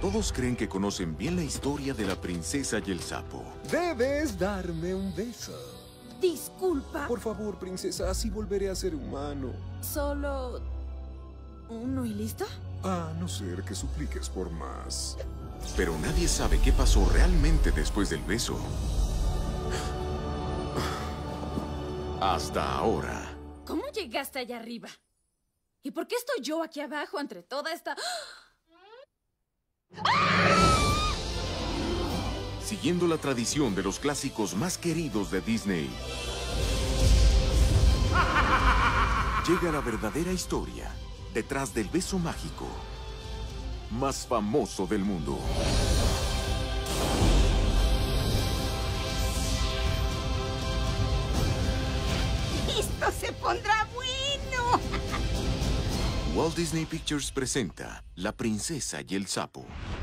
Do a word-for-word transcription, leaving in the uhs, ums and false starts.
Todos creen que conocen bien la historia de la princesa y el sapo. Debes darme un beso. Disculpa. Por favor, princesa, así volveré a ser humano. Solo... ¿uno y listo? A no ser que supliques por más. Pero nadie sabe qué pasó realmente después del beso. Hasta ahora. ¿Cómo llegaste allá arriba? ¿Y por qué estoy yo aquí abajo entre toda esta...? Siguiendo la tradición de los clásicos más queridos de Disney, llega la verdadera historia detrás del beso mágico más famoso del mundo. ¡Esto se pondrá bueno! Walt Disney Pictures presenta La princesa y el sapo.